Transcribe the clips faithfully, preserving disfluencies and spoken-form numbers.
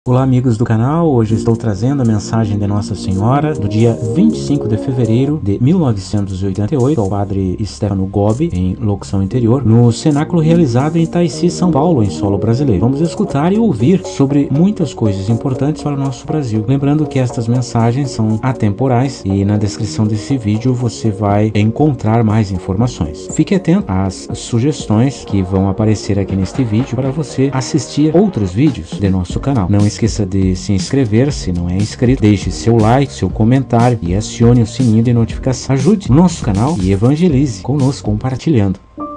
Olá amigos do canal, hoje estou trazendo a mensagem de Nossa Senhora do dia vinte e cinco de fevereiro de mil novecentos e oitenta e oito ao padre Stefano Gobbi, em locução interior, no cenáculo realizado em Itaici, São Paulo, em solo brasileiro. Vamos escutar e ouvir sobre muitas coisas importantes para o nosso Brasil. Lembrando que estas mensagens são atemporais e na descrição desse vídeo você vai encontrar mais informações. Fique atento às sugestões que vão aparecer aqui neste vídeo para você assistir outros vídeos de nosso canal. Não esqueça de se inscrever se não é inscrito, deixe seu like, seu comentário e acione o sininho de notificação. Ajude o nosso canal e evangelize conosco compartilhando.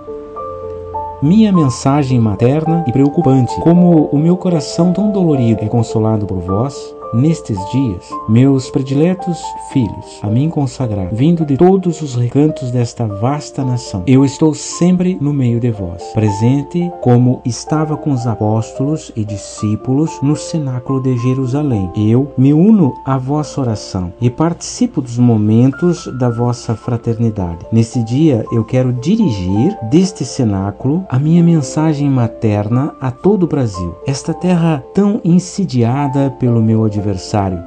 Minha mensagem materna e preocupante, como o meu coração tão dolorido é consolado por vós, nestes dias, meus prediletos filhos, a mim consagrar, vindo de todos os recantos desta vasta nação, eu estou sempre no meio de vós, presente como estava com os apóstolos e discípulos no cenáculo de Jerusalém. Eu me uno à vossa oração e participo dos momentos da vossa fraternidade. Nesse dia eu quero dirigir deste cenáculo a minha mensagem materna a todo o Brasil, esta terra tão insidiada pelo meu adversário, adversário,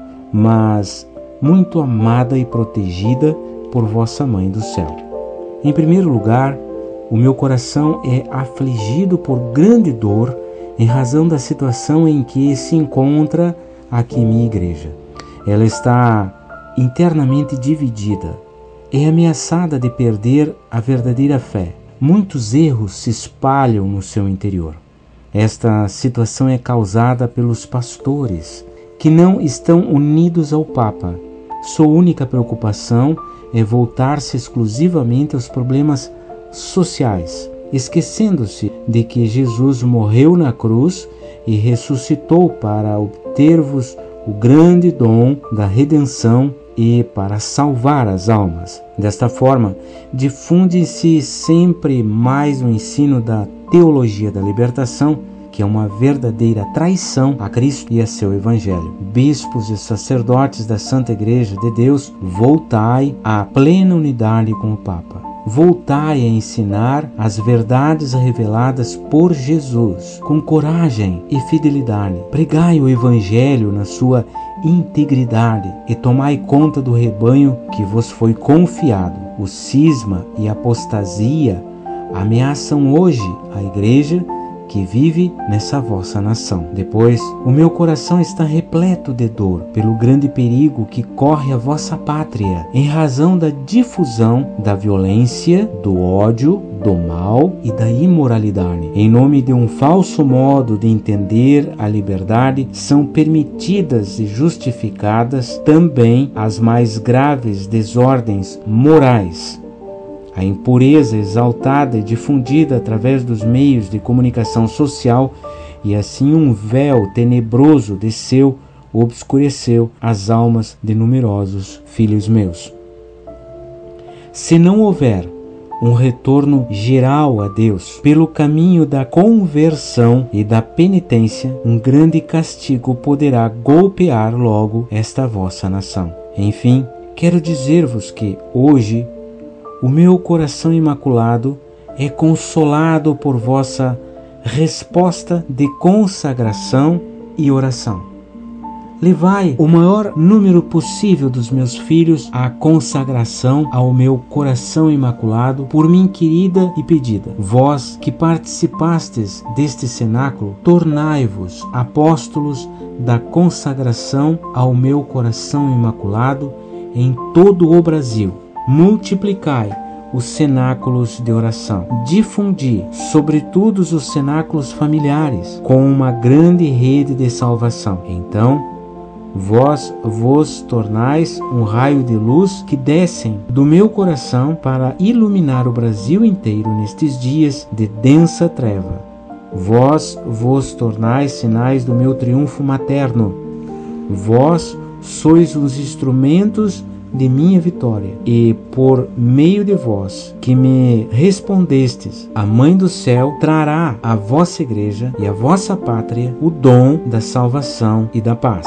mas muito amada e protegida por vossa Mãe do Céu. Em primeiro lugar, o meu coração é afligido por grande dor em razão da situação em que se encontra aqui minha igreja. Ela está internamente dividida, é ameaçada de perder a verdadeira fé. Muitos erros se espalham no seu interior. Esta situação é causada pelos pastores, que não estão unidos ao Papa. Sua única preocupação é voltar-se exclusivamente aos problemas sociais, esquecendo-se de que Jesus morreu na cruz e ressuscitou para obter-vos o grande dom da redenção e para salvar as almas. Desta forma, difunde-se sempre mais o ensino da teologia da libertação, que é uma verdadeira traição a Cristo e a seu Evangelho. Bispos e sacerdotes da Santa Igreja de Deus, voltai à plena unidade com o Papa. Voltai a ensinar as verdades reveladas por Jesus, com coragem e fidelidade. Pregai o Evangelho na sua integridade e tomai conta do rebanho que vos foi confiado. O cisma e a apostasia ameaçam hoje a Igreja que vive nessa vossa nação. Depois, o meu coração está repleto de dor pelo grande perigo que corre a vossa pátria, em razão da difusão da violência, do ódio, do mal e da imoralidade. Em nome de um falso modo de entender a liberdade, são permitidas e justificadas também as mais graves desordens morais. A impureza exaltada e difundida através dos meios de comunicação social, e assim um véu tenebroso desceu, obscureceu as almas de numerosos filhos meus. Se não houver um retorno geral a Deus pelo caminho da conversão e da penitência, um grande castigo poderá golpear logo esta vossa nação. Enfim, quero dizer-vos que hoje o meu coração imaculado é consolado por vossa resposta de consagração e oração. Levai o maior número possível dos meus filhos à consagração ao meu coração imaculado, por mim querida e pedida. Vós que participastes deste cenáculo, tornai-vos apóstolos da consagração ao meu coração imaculado em todo o Brasil. Multiplicai os cenáculos de oração, difundi sobretudo os cenáculos familiares com uma grande rede de salvação. Então, vós vos tornais um raio de luz que descem do meu coração para iluminar o Brasil inteiro nestes dias de densa treva. Vós vos tornais sinais do meu triunfo materno. Vós sois os instrumentos de minha vitória, e por meio de vós que me respondestes, a Mãe do Céu trará à vossa Igreja e à vossa pátria o dom da salvação e da paz.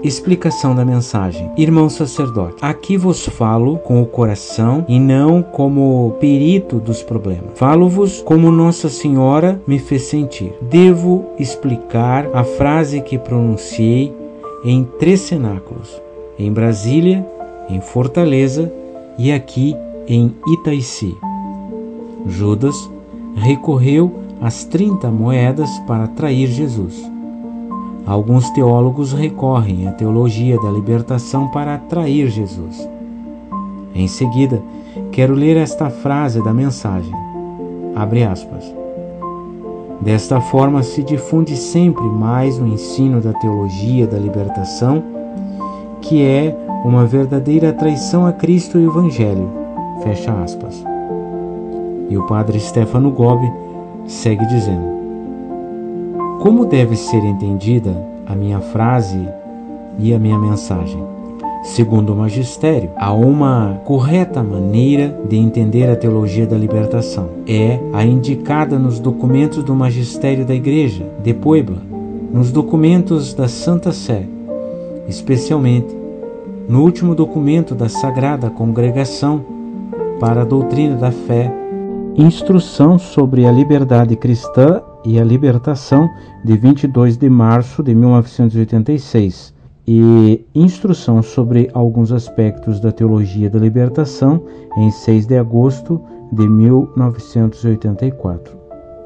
Explicação da mensagem. Irmão sacerdote, aqui vos falo com o coração e não como perito dos problemas. Falo-vos como Nossa Senhora me fez sentir. Devo explicar a frase que pronunciei em três cenáculos, em Brasília, em Fortaleza e aqui em Itaici. Judas recorreu às trinta moedas para trair Jesus. Alguns teólogos recorrem à teologia da libertação para atrair Jesus. Em seguida, quero ler esta frase da mensagem. Abre aspas. Desta forma se difunde sempre mais o ensino da teologia da libertação, que é uma verdadeira traição a Cristo e o Evangelho. Fecha aspas. E o padre Stefano Gobbi segue dizendo: como deve ser entendida a minha frase e a minha mensagem? Segundo o magistério, há uma correta maneira de entender a teologia da libertação. É a indicada nos documentos do magistério da Igreja de Puebla, nos documentos da Santa Sé, especialmente no último documento da Sagrada Congregação para a Doutrina da Fé, Instrução sobre a Liberdade Cristã e a Libertação, de vinte e dois de março de mil novecentos e oitenta e seis, e Instrução sobre alguns aspectos da Teologia da Libertação, em seis de agosto de mil novecentos e oitenta e quatro.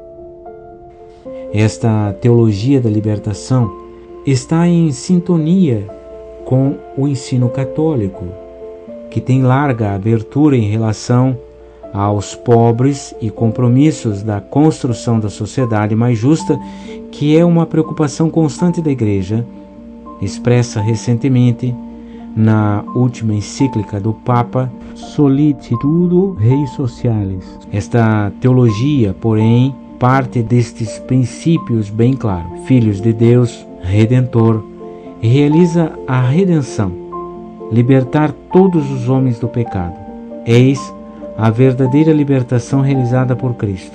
Esta Teologia da Libertação está em sintonia com o ensino católico, que tem larga abertura em relação aos pobres e compromissos da construção da sociedade mais justa, que é uma preocupação constante da Igreja, expressa recentemente na última encíclica do Papa Solicitudo Rei Socialis. Esta teologia, porém, parte destes princípios bem claros: filhos de Deus, Redentor, e realiza a redenção, libertar todos os homens do pecado. Eis a verdadeira libertação realizada por Cristo.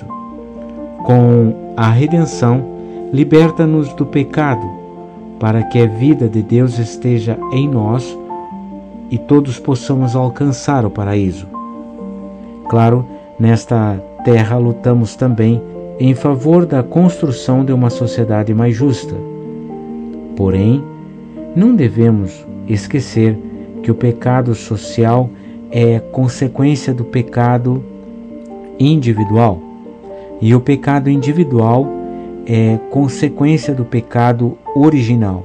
Com a redenção, liberta-nos do pecado, para que a vida de Deus esteja em nós e todos possamos alcançar o paraíso. Claro, nesta terra lutamos também em favor da construção de uma sociedade mais justa. Porém, não devemos esquecer que o pecado social é consequência do pecado individual, e o pecado individual é consequência do pecado original.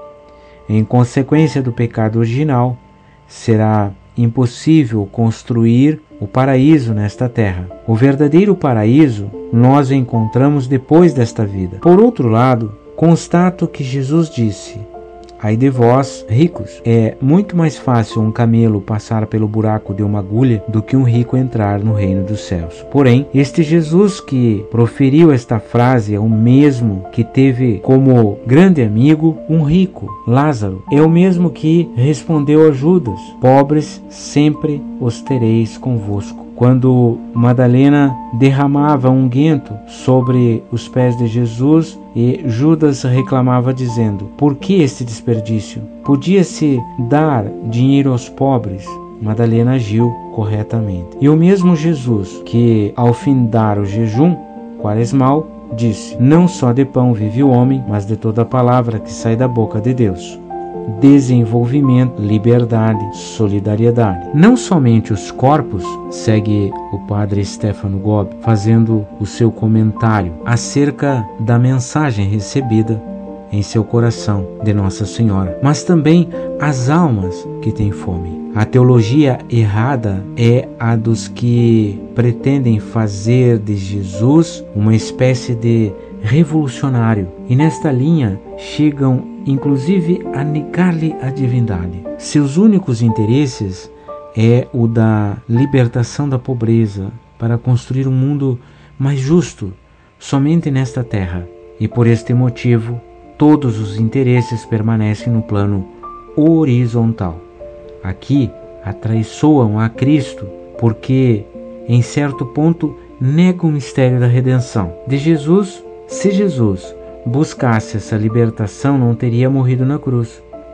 Em consequência do pecado original, será impossível construir o paraíso nesta terra. O verdadeiro paraíso nós encontramos depois desta vida. Por outro lado, constato que Jesus disse: ai de vós, ricos, é muito mais fácil um camelo passar pelo buraco de uma agulha do que um rico entrar no reino dos céus. Porém, este Jesus que proferiu esta frase é o mesmo que teve como grande amigo um rico, Lázaro. É o mesmo que respondeu a Judas: pobres sempre os tereis convosco. Quando Madalena derramava unguento sobre os pés de Jesus e Judas reclamava dizendo: por que este desperdício? Podia-se dar dinheiro aos pobres. Madalena agiu corretamente. E o mesmo Jesus que, ao findar o jejum quaresmal, disse: não só de pão vive o homem, mas de toda a palavra que sai da boca de Deus. Desenvolvimento, liberdade, solidariedade. Não somente os corpos, segue o padre Stefano Gobbi, fazendo o seu comentário acerca da mensagem recebida em seu coração de Nossa Senhora, mas também as almas que têm fome. A teologia errada é a dos que pretendem fazer de Jesus uma espécie de revolucionário, e nesta linha chegam inclusive a negar-lhe a divindade. Seus únicos interesses é o da libertação da pobreza, para construir um mundo mais justo somente nesta terra. E por este motivo, todos os interesses permanecem no plano horizontal. Aqui atraiçoam a Cristo, porque em certo ponto negam o mistério da redenção de Jesus. Se Jesus buscasse essa libertação, não teria morrido na cruz.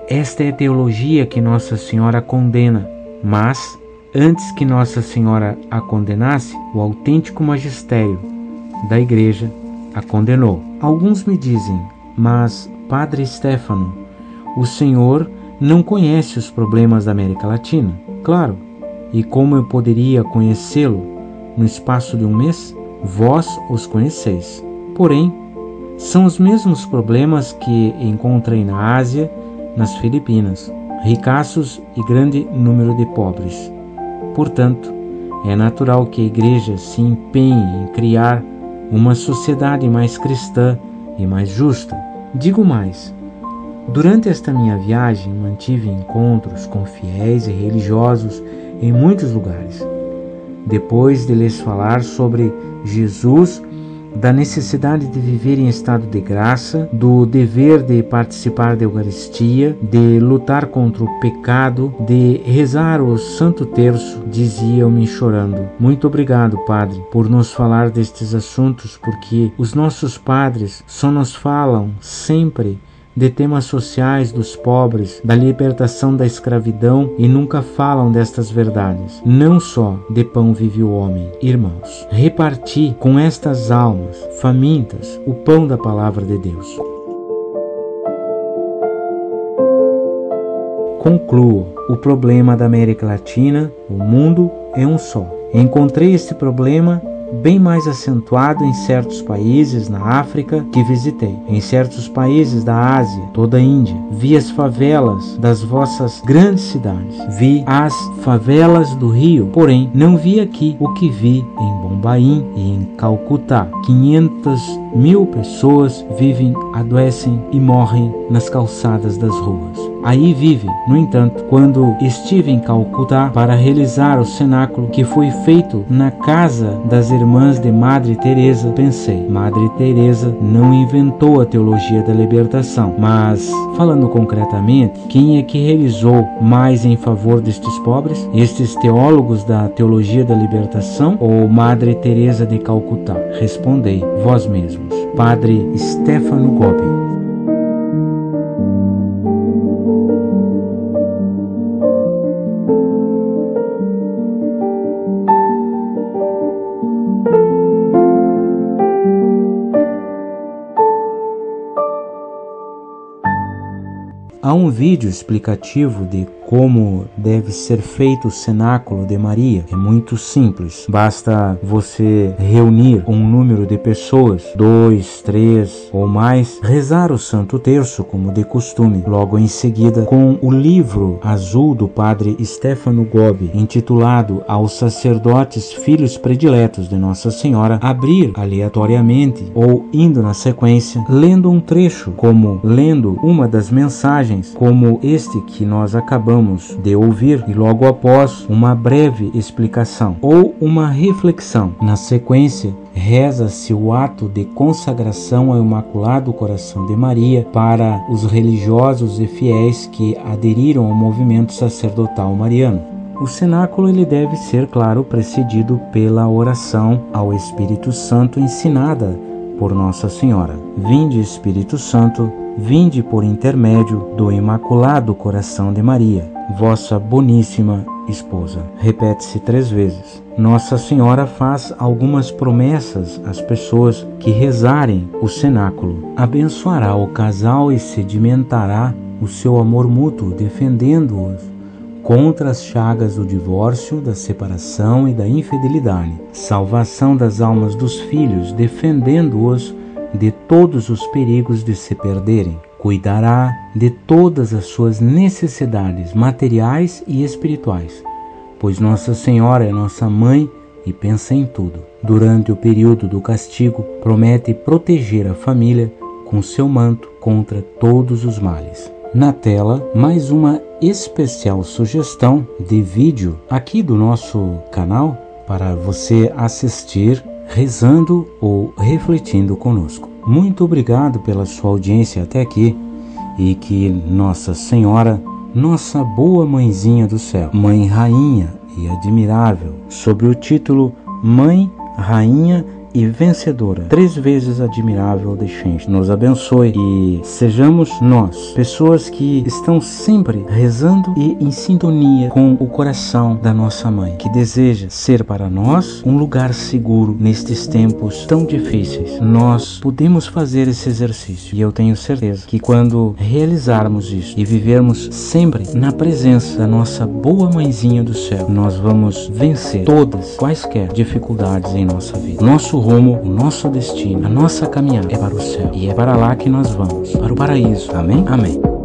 Esta é a teologia que Nossa Senhora condena, mas, antes que Nossa Senhora a condenasse, o autêntico magistério da Igreja a condenou. Alguns me dizem, mas, Padre Stefano, o Senhor não conhece os problemas da América Latina. Claro, e como eu poderia conhecê-lo no espaço de um mês? Vós os conheceis. Porém, são os mesmos problemas que encontrei na Ásia, nas Filipinas, ricaços e grande número de pobres. Portanto, é natural que a Igreja se empenhe em criar uma sociedade mais cristã e mais justa. Digo mais, durante esta minha viagem mantive encontros com fiéis e religiosos em muitos lugares. Depois de lhes falar sobre Jesus, da necessidade de viver em estado de graça, do dever de participar da Eucaristia, de lutar contra o pecado, de rezar o Santo Terço, diziam-me chorando: muito obrigado, Padre, por nos falar destes assuntos, porque os nossos padres só nos falam sempre de temas sociais dos pobres, da libertação da escravidão e nunca falam destas verdades. Não só de pão vive o homem. Irmãos, reparti com estas almas famintas o pão da palavra de Deus. Concluo. O problema da América Latina, o mundo, é um só. Encontrei este problema bem mais acentuado em certos países na África que visitei, em certos países da Ásia, toda a Índia. Vi as favelas das vossas grandes cidades, vi as favelas do Rio, porém não vi aqui o que vi em Bombaim e em Calcutá. quinhentas mil pessoas vivem, adoecem e morrem nas calçadas das ruas. Aí vive, no entanto, quando estive em Calcutá para realizar o cenáculo que foi feito na casa das irmãs de Madre Teresa, pensei, Madre Teresa não inventou a teologia da libertação, mas, falando concretamente, quem é que realizou mais em favor destes pobres? Estes teólogos da teologia da libertação ou Madre Teresa de Calcutá? Respondei, vós mesmos. Padre Stefano Gobi. Há um vídeo explicativo de como deve ser feito o cenáculo de Maria. É muito simples. Basta você reunir um número de pessoas, dois, três ou mais, rezar o Santo Terço como de costume. Logo em seguida, com o livro azul do Padre Stefano Gobi, intitulado Aos Sacerdotes Filhos Prediletos de Nossa Senhora, abrir aleatoriamente ou indo na sequência, lendo um trecho, como lendo uma das mensagens, como este que nós acabamos de ouvir, e logo após uma breve explicação ou uma reflexão. Na sequência, reza-se o ato de consagração ao Imaculado Coração de Maria para os religiosos e fiéis que aderiram ao movimento sacerdotal mariano. O cenáculo ele deve ser, claro, precedido pela oração ao Espírito Santo ensinada por Nossa Senhora. Vinde, Espírito Santo, vinde por intermédio do Imaculado Coração de Maria, vossa boníssima esposa. Repete-se três vezes. Nossa Senhora faz algumas promessas às pessoas que rezarem o cenáculo. Abençoará o casal e sedimentará o seu amor mútuo, defendendo-os contra as chagas do divórcio, da separação e da infidelidade. Salvação das almas dos filhos, defendendo-os de todos os perigos de se perderem. Cuidará de todas as suas necessidades materiais e espirituais, pois Nossa Senhora é nossa mãe e pensa em tudo. Durante o período do castigo, promete proteger a família com seu manto contra todos os males. Na tela, mais uma especial sugestão de vídeo aqui do nosso canal para você assistir rezando ou refletindo conosco. Muito obrigado pela sua audiência até aqui e que Nossa Senhora, nossa boa mãezinha do céu, Mãe Rainha e Admirável, sob o título Mãe, Rainha e vencedora, três vezes admirável Dechenche, nos abençoe e sejamos nós, pessoas que estão sempre rezando e em sintonia com o coração da nossa mãe, que deseja ser para nós um lugar seguro nestes tempos tão difíceis. Nós podemos fazer esse exercício e eu tenho certeza que quando realizarmos isso e vivermos sempre na presença da nossa boa mãezinha do céu, nós vamos vencer todas quaisquer dificuldades em nossa vida. Nosso rumo, o nosso destino, a nossa caminhada é para o céu e é para lá que nós vamos, para o paraíso. Amém? Amém.